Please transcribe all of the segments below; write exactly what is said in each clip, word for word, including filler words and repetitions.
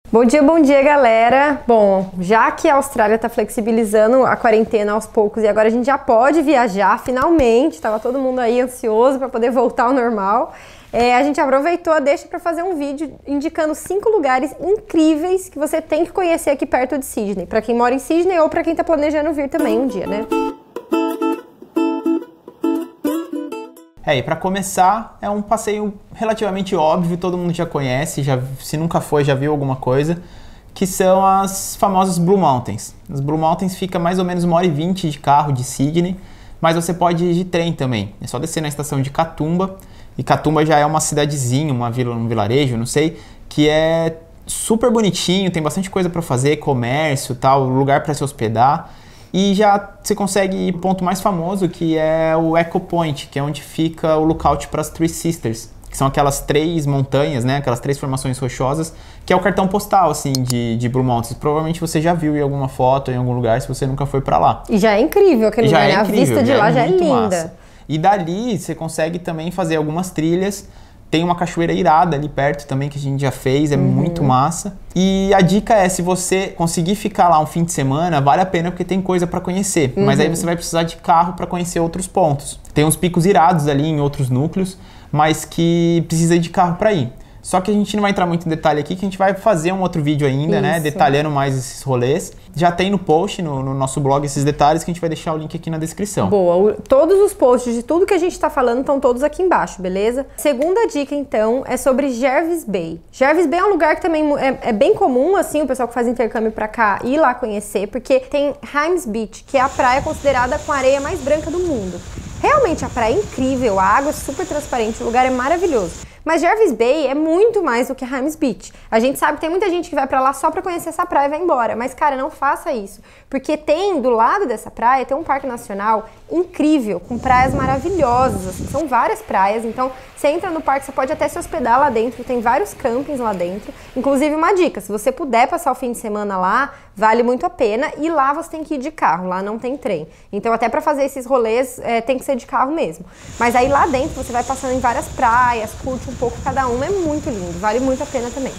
Bom dia, bom dia, galera! Bom, já que a Austrália está flexibilizando a quarentena aos poucos e agora a gente já pode viajar, finalmente, estava todo mundo aí ansioso para poder voltar ao normal, é, a gente aproveitou a deixa para fazer um vídeo indicando cinco lugares incríveis que você tem que conhecer aqui perto de Sydney, para quem mora em Sydney ou para quem está planejando vir também um dia, né? É, e para começar, é um passeio relativamente óbvio, todo mundo já conhece, já, se nunca foi, já viu alguma coisa, que são as famosas Blue Mountains. As Blue Mountains fica mais ou menos uma hora e vinte de carro de Sydney, mas você pode ir de trem também. É só descer na estação de Katoomba, e Katoomba já é uma cidadezinha, uma vila, um vilarejo, não sei, que é super bonitinho, tem bastante coisa para fazer, comércio, tal, lugar para se hospedar. E já você consegue ir ponto mais famoso, que é o Echo Point, que é onde fica o lookout para as Three Sisters, que são aquelas três montanhas, né, aquelas três formações rochosas, que é o cartão postal, assim, de, de Blue Mountains. Provavelmente você já viu em alguma foto, em algum lugar, se você nunca foi para lá. E já é incrível aquele lugar, né? A vista de lá já é linda. Massa. E dali você consegue também fazer algumas trilhas. Tem uma cachoeira irada ali perto também, que a gente já fez, é uhum. muito massa. E a dica é, se você conseguir ficar lá um fim de semana, vale a pena porque tem coisa para conhecer. Uhum. Mas aí você vai precisar de carro para conhecer outros pontos. Tem uns picos irados ali em outros núcleos, mas que precisa de carro para ir. Só que a gente não vai entrar muito em detalhe aqui, que a gente vai fazer um outro vídeo ainda, Isso. né? Detalhando mais esses rolês. Já tem no post, no, no nosso blog, esses detalhes, que a gente vai deixar o link aqui na descrição. Boa. O, todos os posts de tudo que a gente tá falando estão todos aqui embaixo, beleza? Segunda dica, então, é sobre Jervis Bay. Jervis Bay é um lugar que também é, é bem comum, assim, o pessoal que faz intercâmbio pra cá ir lá conhecer, porque tem Hymes Beach, que é a praia considerada com a areia mais branca do mundo. Realmente, a praia é incrível, a água é super transparente, o lugar é maravilhoso. Mas Jervis Bay é muito mais do que Hymes Beach. A gente sabe que tem muita gente que vai pra lá só pra conhecer essa praia e vai embora. Mas, cara, não faça isso. Porque tem, do lado dessa praia, tem um parque nacional incrível, com praias maravilhosas. Assim, são várias praias, então você entra no parque, você pode até se hospedar lá dentro. Tem vários campings lá dentro. Inclusive, uma dica, se você puder passar o fim de semana lá, vale muito a pena. E lá você tem que ir de carro, lá não tem trem. Então, até pra fazer esses rolês, é, tem que ser de carro mesmo. Mas aí lá dentro, você vai passando em várias praias, curte um pouco cada uma, é muito lindo, vale muito a pena também.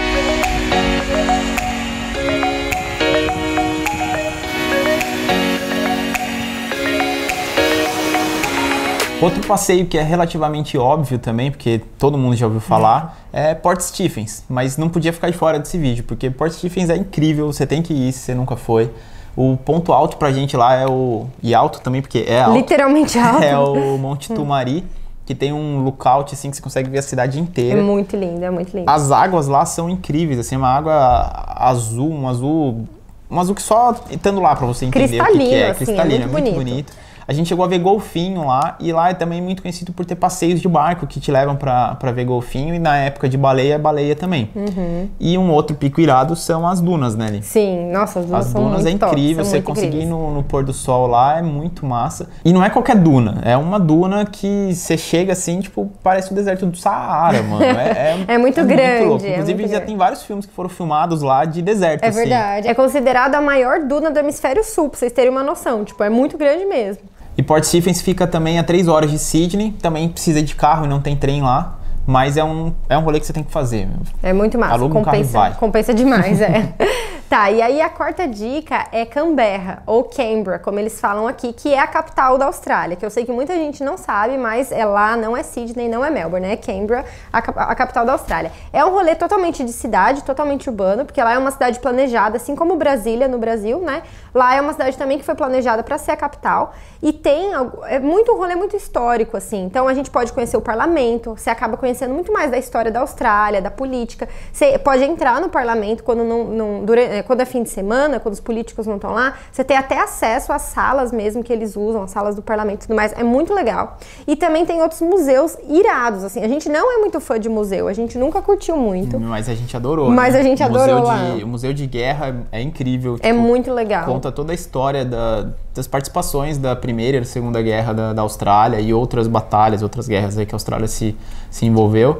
Outro passeio que é relativamente óbvio também, porque todo mundo já ouviu falar, é Port Stephens, mas não podia ficar de fora desse vídeo, porque Port Stephens é incrível, você tem que ir se você nunca foi. O ponto alto pra gente lá é o... e alto também, porque é alto. Literalmente alto. É o Monte Tumari, que tem um lookout assim que você consegue ver a cidade inteira. É muito lindo, é muito lindo. As águas lá são incríveis, assim, uma água azul, um azul... um azul que só estando lá pra você entender o que, que é. Assim, Cristalino, é muito, é muito bonito. bonito. A gente chegou a ver golfinho lá, e lá é também muito conhecido por ter passeios de barco que te levam pra, pra ver golfinho, e na época de baleia, baleia também. Uhum. E um outro pico irado são as dunas, né, Li? Sim, nossa, as dunas as são dunas muito é incrível, top, você conseguir ir no, no pôr do sol lá é muito massa. E não é qualquer duna, é uma duna que você chega assim, tipo, parece o deserto do Saara, mano. É, é, é muito é grande. Muito louco. Inclusive, muito já grande. Tem vários filmes que foram filmados lá de deserto, É assim. verdade. É considerada a maior duna do hemisfério sul, pra vocês terem uma noção. Tipo, é muito grande mesmo. E Port Stephens fica também a três horas de Sydney, também precisa de carro e não tem trem lá, mas é um, é um rolê que você tem que fazer. É muito massa, Aluga um compensa, carro e vai. compensa demais, é. Tá, e aí a quarta dica é Canberra, ou Canberra, como eles falam aqui, que é a capital da Austrália, que eu sei que muita gente não sabe, mas é lá, não é Sydney, não é Melbourne, é Canberra, a, a capital da Austrália. É um rolê totalmente de cidade, totalmente urbano, porque lá é uma cidade planejada, assim como Brasília no Brasil, né? Lá é uma cidade também que foi planejada para ser a capital, e tem é muito um rolê muito histórico, assim, então a gente pode conhecer o parlamento, você acaba conhecendo muito mais da história da Austrália, da política, você pode entrar no parlamento quando não, não durante, quando é fim de semana, quando os políticos não estão lá, você tem até acesso às salas mesmo que eles usam, as salas do parlamento e tudo mais, é muito legal. E também tem outros museus irados, assim, a gente não é muito fã de museu, a gente nunca curtiu muito. Mas a gente adorou, Mas né? a gente o adorou museu lá. De, o Museu de Guerra é incrível. É tipo, muito legal. Conta toda a história da, das participações da Primeira e da Segunda Guerra da, da Austrália e outras batalhas, outras guerras aí que a Austrália se, se envolveu.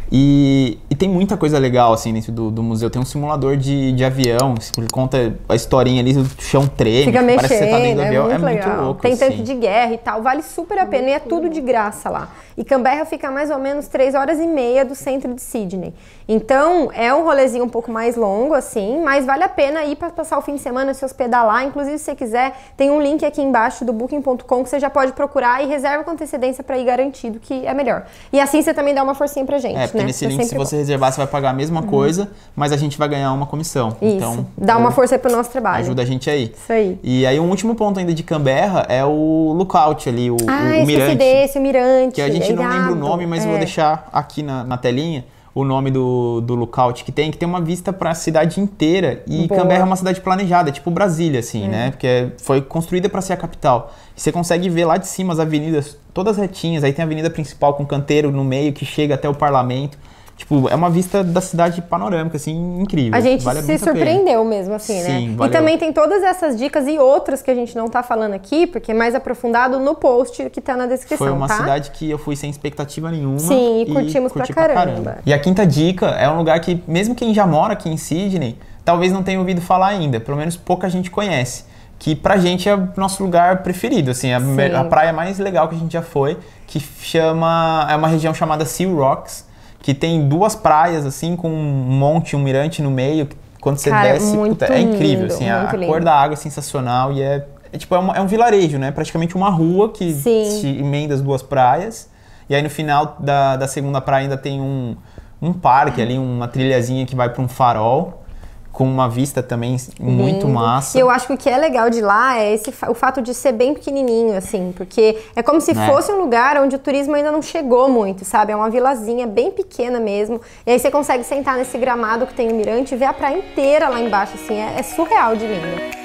E, e tem muita coisa legal, assim, dentro do, do museu. Tem um simulador de, de avião, ele conta a historinha ali, o chão treme, Fica mexendo, parece que você tá dentro do avião. é muito, é legal. muito louco, Tem assim. tanque de guerra e tal, vale super a pena e é tudo de graça lá. E Canberra fica mais ou menos três horas e meia do centro de Sydney. Então, é um rolezinho um pouco mais longo, assim, mas vale a pena ir para passar o fim de semana, se hospedar lá. Inclusive, se você quiser, tem um link aqui embaixo do booking ponto com que você já pode procurar e reserva com antecedência para ir garantido, que é melhor. E assim você também dá uma forcinha pra gente, É, porque né? nesse Eu link, se sempre você reservar, você vai pagar a mesma coisa, mas a gente vai ganhar uma comissão. Isso, Então, dá uma força aí pro nosso trabalho. ajuda a gente aí. Isso aí. E aí, um último ponto ainda de Canberra é o lookout ali, o, Ah, o, o esqueci mirante. desse, o mirante. Que a gente é não lembra o irado. nome, mas é. eu vou deixar aqui na, na telinha o nome do, do lookout que tem, que tem uma vista para a cidade inteira. E Boa. Canberra é uma cidade planejada, tipo Brasília, assim, Uhum. né? Porque foi construída para ser a capital. E você consegue ver lá de cima as avenidas todas retinhas, aí tem a avenida principal com canteiro no meio que chega até o parlamento. Tipo, é uma vista da cidade panorâmica, assim, incrível. A gente vale se muito a pena. surpreendeu mesmo, assim, Sim, né? valeu. E também tem todas essas dicas e outras que a gente não tá falando aqui, porque é mais aprofundado no post que tá na descrição, Foi uma tá? cidade que eu fui sem expectativa nenhuma. Sim, e curtimos curti pra caramba. E a quinta dica é um lugar que, mesmo quem já mora aqui em Sydney, talvez não tenha ouvido falar ainda, pelo menos pouca gente conhece. Que pra gente é o nosso lugar preferido, assim, a, Sim. a praia mais legal que a gente já foi, que chama, é uma região chamada Seal Rocks, que tem duas praias, assim, com um monte, um mirante no meio, que quando você Cara, desce, muito puta, é incrível, lindo, assim, a, muito a lindo. cor da água é sensacional e é, é tipo, é, uma- é um vilarejo, né, praticamente uma rua que Sim. se emenda as duas praias, e aí no final da, da segunda praia ainda tem um, um parque ali, uma trilhazinha que vai para um farol, com uma vista também muito Lindo. massa. E eu acho que o que é legal de lá é esse, fa- o fato de ser bem pequenininho, assim, porque é como se Né? fosse um lugar onde o turismo ainda não chegou muito, sabe? É uma vilazinha bem pequena mesmo. E aí você consegue sentar nesse gramado que tem o mirante e ver a praia inteira lá embaixo, assim, é, é surreal de lindo.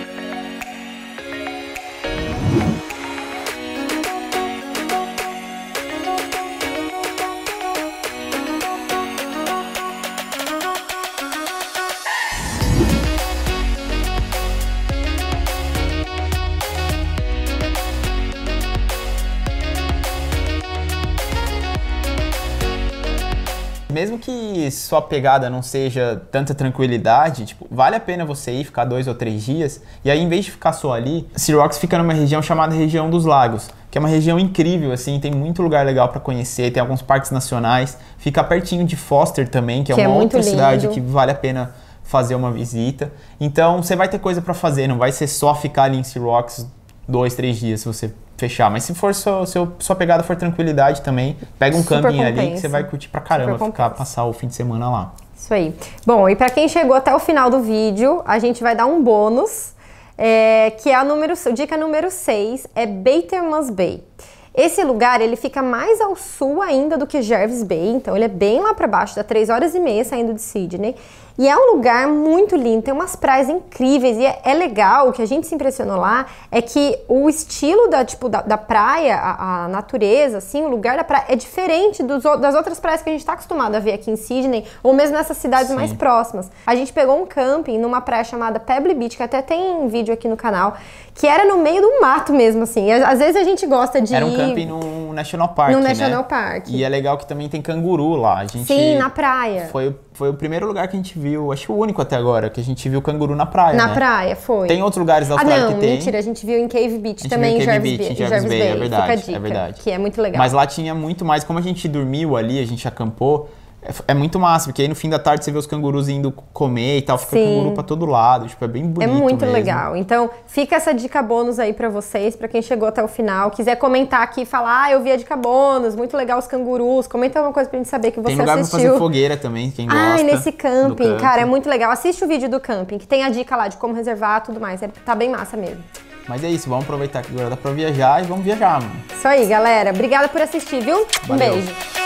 Mesmo que sua pegada não seja tanta tranquilidade, tipo, vale a pena você ir ficar dois ou três dias, e aí em vez de ficar só ali, Sea Rocks fica numa região chamada região dos lagos, que é uma região incrível, assim, tem muito lugar legal para conhecer, tem alguns parques nacionais, fica pertinho de Foster também, que é Que é uma muito outra cidade lindo. que vale a pena fazer uma visita. Então você vai ter coisa para fazer, não vai ser só ficar ali em Sea Rocks dois, três dias se você fechar, mas se for seu, seu, sua pegada for tranquilidade também, pega um Super camping ali compensa. que você vai curtir pra caramba, Super ficar, compensa. passar o fim de semana lá. Isso aí. Bom, e para quem chegou até o final do vídeo, a gente vai dar um bônus, é, que é a número, dica número seis, é Batermans Bay. Esse lugar, ele fica mais ao sul ainda do que Jervis Bay, então ele é bem lá para baixo, dá três horas e meia saindo de Sydney. E é um lugar muito lindo, tem umas praias incríveis e é, é legal, o que a gente se impressionou lá é que o estilo da, tipo, da, da praia, a, a natureza, assim, o lugar da praia é diferente dos, o- das outras praias que a gente está acostumado a ver aqui em Sydney ou mesmo nessas cidades Sim. mais próximas. A gente pegou um camping numa praia chamada Pebble Beach, que até tem vídeo aqui no canal, que era no meio do mato mesmo, assim. Às às vezes a gente gosta de Era um ir camping no National Park, no né? National Park. E é legal que também tem canguru lá. A gente Sim, na praia. Foi, o- foi o primeiro lugar que a gente viu, acho que o único até agora, que a gente viu canguru na praia, Na né? praia, foi. Tem outros lugares da Ah, Austrália não, que tem. mentira, a gente viu em Cave Beach gente também, viu em em Cave Jervis, Beach, Bay, em Jervis Bay, é verdade, Fica a dica, é verdade. que é muito legal. Mas lá tinha muito mais, como a gente dormiu ali, a gente acampou, é, é muito massa, porque aí no fim da tarde você vê os cangurus indo comer e tal, fica Sim. canguru pra todo lado, tipo, é bem bonito É muito mesmo. legal. Então, fica essa dica bônus aí pra vocês, pra quem chegou até o final. Quiser comentar aqui e falar, ah, eu vi a dica bônus, muito legal os cangurus. Comenta alguma coisa pra gente saber que você Tem lugar assistiu. pra fazer fogueira também, quem gosta. Ai, nesse do camping, cara, é muito legal. Assiste o vídeo do camping, que tem a dica lá de como reservar e tudo mais. É, tá bem massa mesmo. Mas é isso, vamos aproveitar que agora dá pra viajar e vamos viajar, mano. Isso aí, galera. Obrigada por assistir, viu? Um Valeu. beijo.